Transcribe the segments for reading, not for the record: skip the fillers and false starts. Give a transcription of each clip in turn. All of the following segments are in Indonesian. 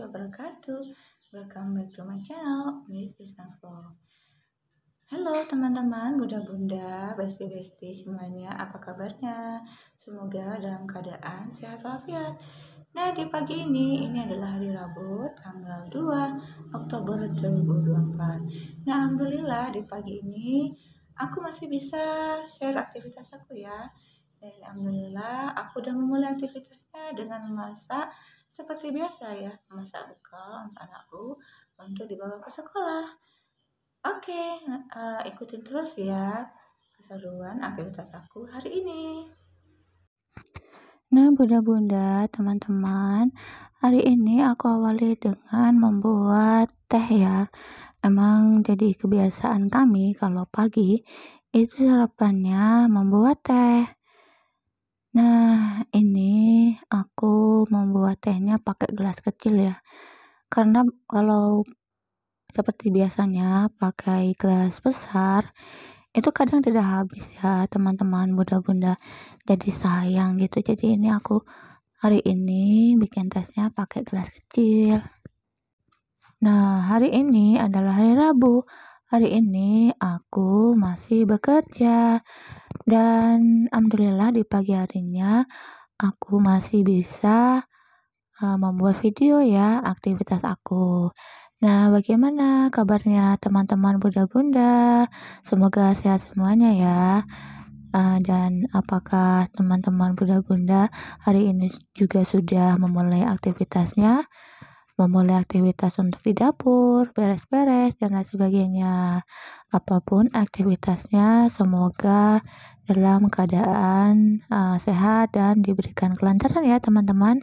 wabarakatuh. Welcome back to my channel, Miss Isnaflo. Halo teman-teman, bunda-bunda, besti-besti semuanya, apa kabarnya? Semoga dalam keadaan sehat walafiat. Nah, di pagi ini adalah hari Rabu, tanggal 2 Oktober 2024. Nah, alhamdulillah di pagi ini aku masih bisa share aktivitas aku ya. Dan alhamdulillah aku udah memulai aktivitasnya dengan memasak seperti biasa ya, memasak bekal untuk anakku untuk dibawa ke sekolah. Oke, ikutin terus ya keseruan aktivitas aku hari ini. Nah, bunda-bunda, teman-teman, hari ini aku awali dengan membuat teh ya. Emang jadi kebiasaan kami kalau pagi itu sarapannya membuat teh. Nah, ini aku membuat tehnya pakai gelas kecil ya. Karena kalau seperti biasanya pakai gelas besar, itu kadang tidak habis ya teman-teman, bunda-bunda. Jadi sayang gitu. Jadi ini aku hari ini bikin tesnya pakai gelas kecil. Nah, hari ini adalah hari Rabu. Hari ini aku masih bekerja. Dan alhamdulillah di pagi harinya aku masih bisa membuat video ya aktivitas aku. Nah, bagaimana kabarnya teman-teman bunda-bunda? Semoga sehat semuanya ya. Dan apakah teman-teman bunda-bunda hari ini juga sudah memulai aktivitasnya? Memulai aktivitas untuk di dapur, beres-beres, dan lain sebagainya. Apapun aktivitasnya, semoga dalam keadaan sehat dan diberikan kelancaran ya teman-teman.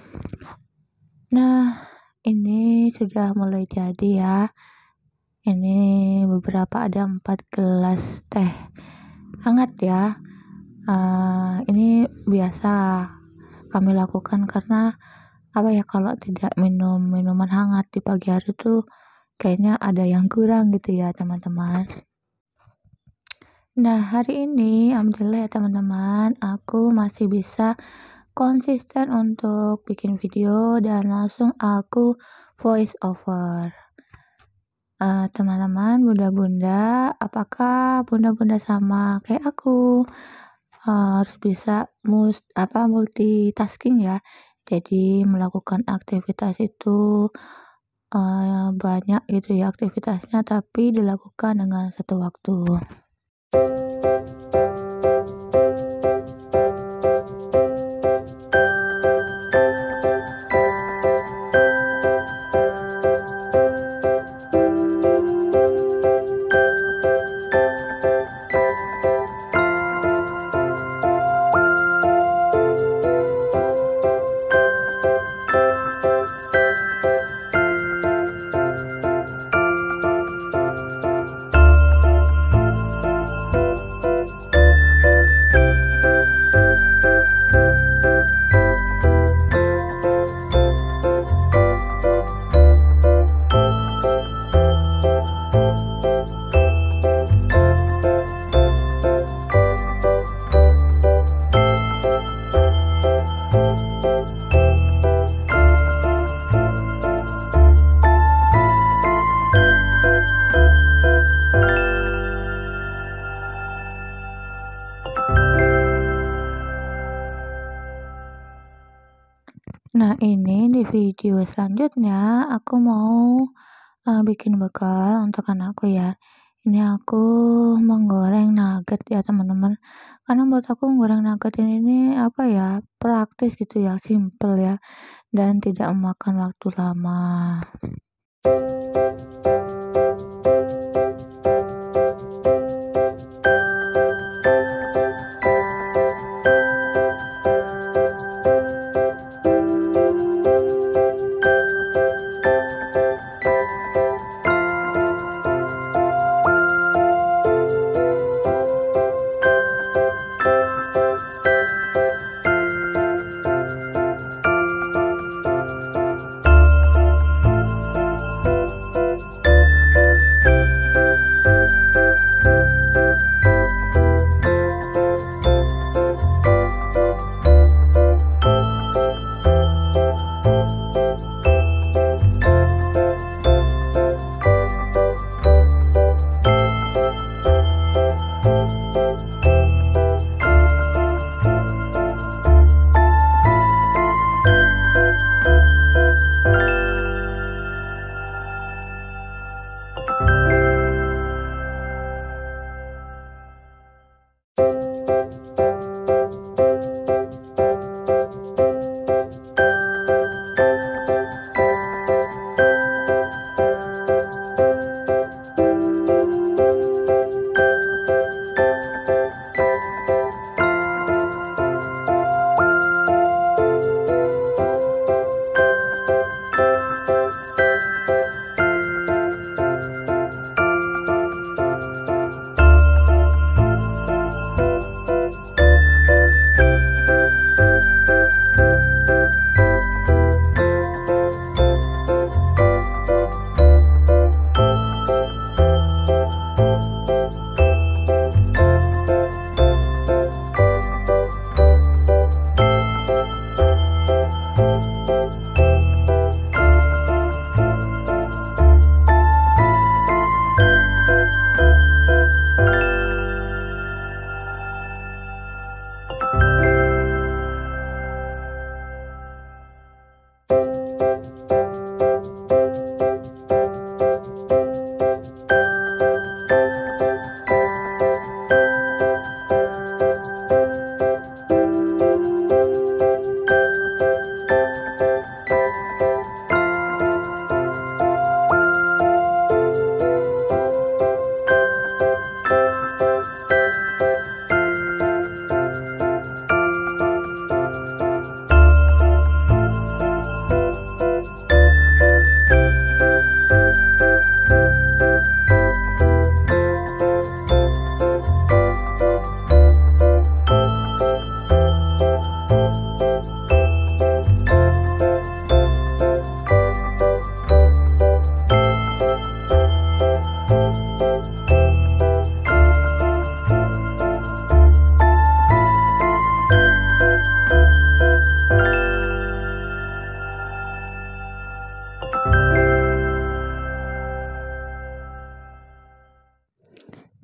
Nah, ini sudah mulai jadi ya. Ini beberapa ada 4 gelas teh hangat ya. Ini biasa kami lakukan karena kalau tidak minum minuman hangat di pagi hari tuh kayaknya ada yang kurang gitu ya teman-teman. Nah, hari ini alhamdulillah ya teman-teman, aku masih bisa konsisten untuk bikin video dan langsung aku voice over. Teman-teman bunda-bunda, apakah bunda-bunda sama kayak aku harus bisa multitasking ya? Jadi melakukan aktivitas itu banyak gitu ya aktivitasnya, tapi dilakukan dengan satu waktu. Nah, ini di video selanjutnya aku mau bikin bekal untuk anakku ya. Ini aku menggoreng nugget ya teman-teman. Karena menurut aku menggoreng nugget ini praktis gitu ya, simple ya, dan tidak memakan waktu lama.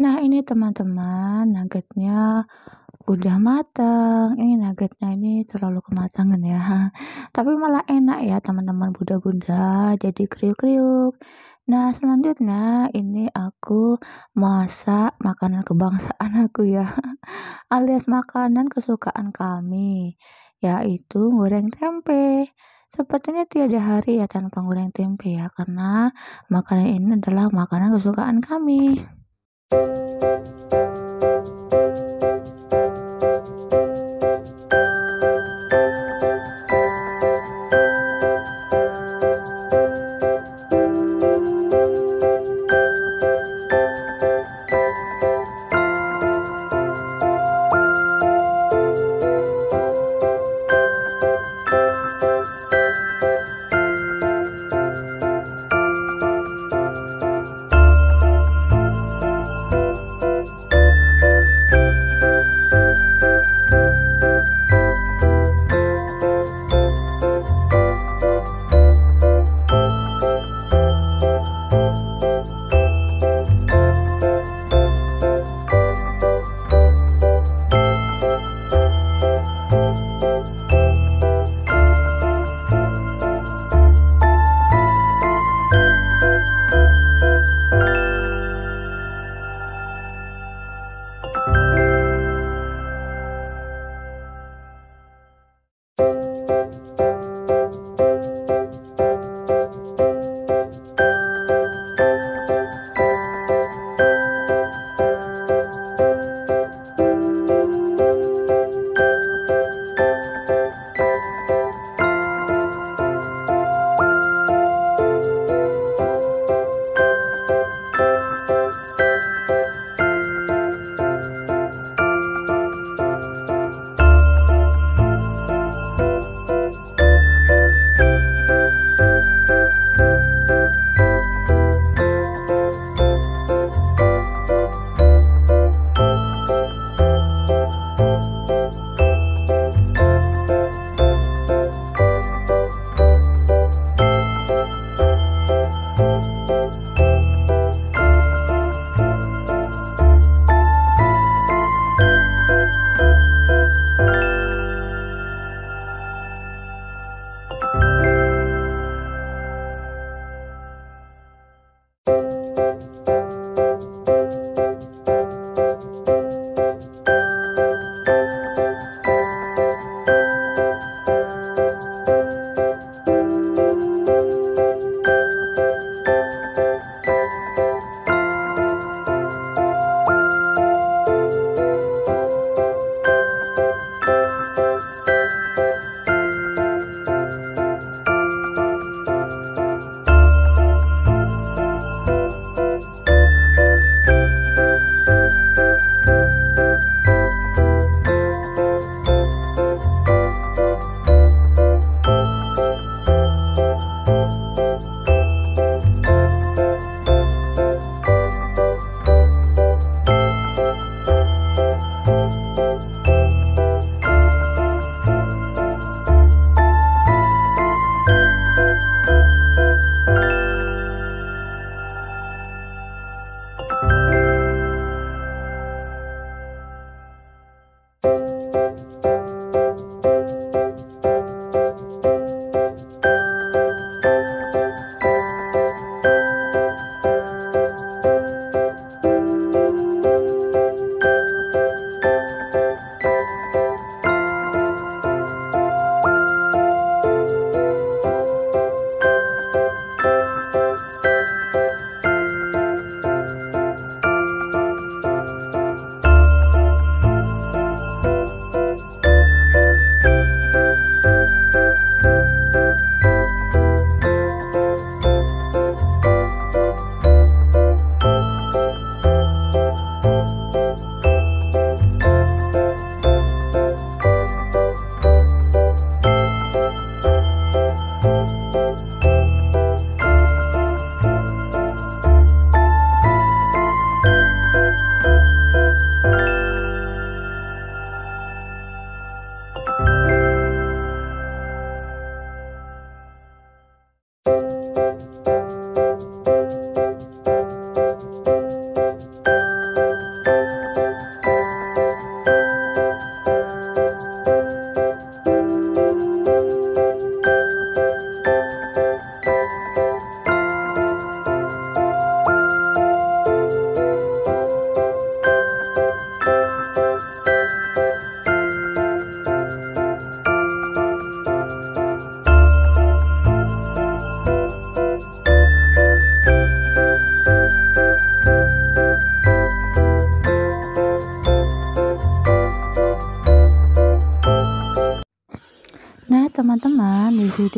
Nah, ini teman-teman, nuggetnya udah matang. Ini nuggetnya ini terlalu kematangan ya. Tapi malah enak ya teman-teman bunda-bunda, jadi kriuk-kriuk. Nah, selanjutnya ini aku masak makanan kebangsaan aku ya, alias makanan kesukaan kami, yaitu goreng tempe. Sepertinya tiada hari ya tanpa goreng tempe ya, karena makanan ini adalah makanan kesukaan kami.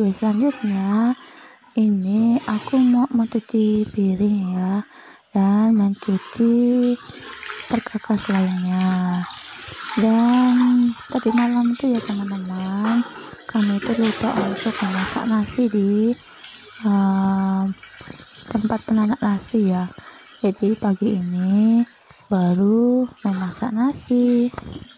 video selanjutnya ini aku mau mencuci piring ya, dan mencuci perkakas lainnya. Dan tadi malam itu ya teman-teman, kami itu lupa untuk memasak nasi di tempat penanak nasi ya. Jadi pagi ini baru memasak nasi.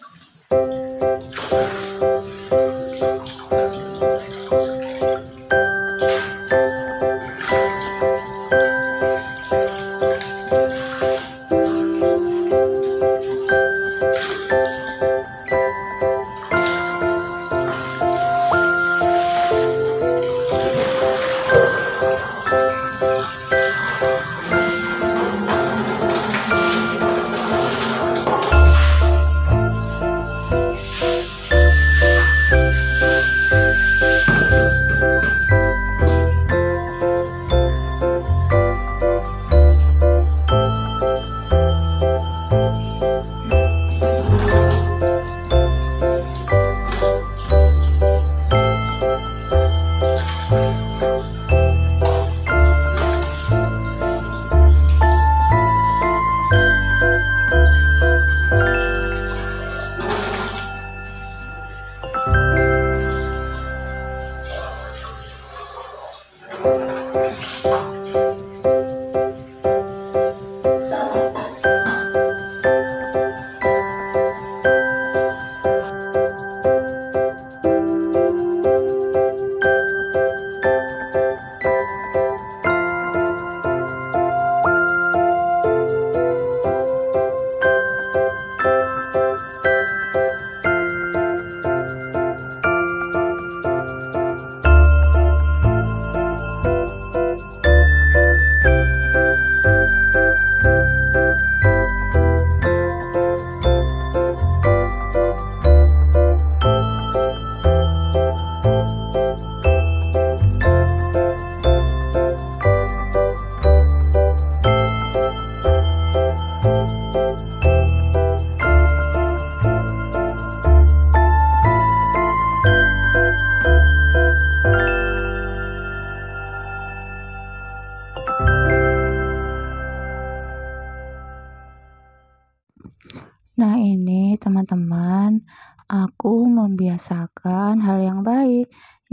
Nah ini teman-teman, aku membiasakan hal yang baik.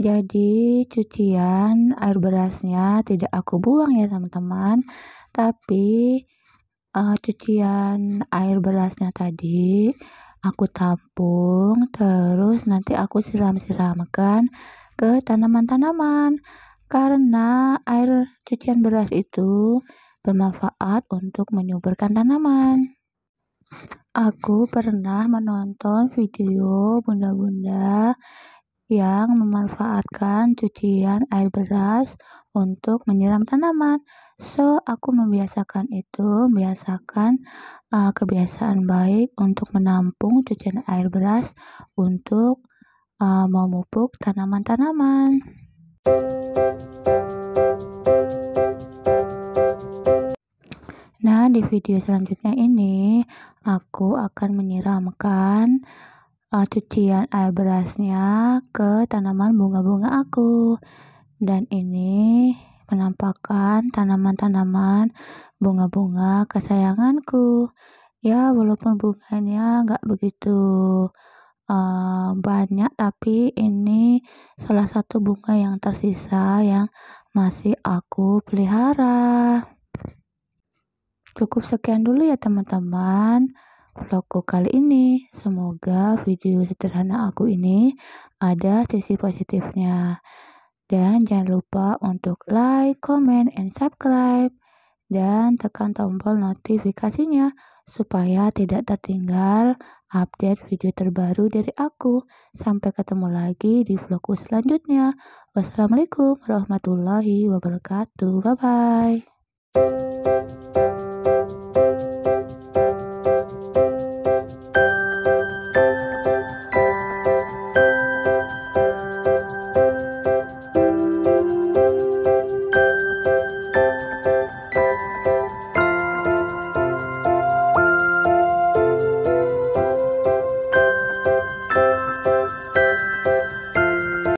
Jadi cucian air berasnya tidak aku buang ya teman-teman, tapi cucian air berasnya tadi aku tampung, terus nanti aku siram-siramkan ke tanaman-tanaman, karena air cucian beras itu bermanfaat untuk menyuburkan tanaman. Aku pernah menonton video bunda-bunda yang memanfaatkan cucian air beras untuk menyiram tanaman. So, aku membiasakan kebiasaan baik untuk menampung cucian air beras untuk memupuk tanaman-tanaman. Nah, di video selanjutnya ini aku akan menyiramkan cucian air berasnya ke tanaman bunga-bunga aku. Dan ini menampakkan tanaman-tanaman bunga-bunga kesayanganku. Ya, walaupun bunganya nggak begitu banyak, tapi ini salah satu bunga yang tersisa yang masih aku pelihara. Cukup sekian dulu ya teman-teman vlogku kali ini. Semoga video sederhana aku ini ada sisi positifnya. Dan jangan lupa untuk like, comment, and subscribe. Dan tekan tombol notifikasinya supaya tidak tertinggal update video terbaru dari aku. Sampai ketemu lagi di vlogku selanjutnya. Wassalamualaikum warahmatullahi wabarakatuh. Bye-bye.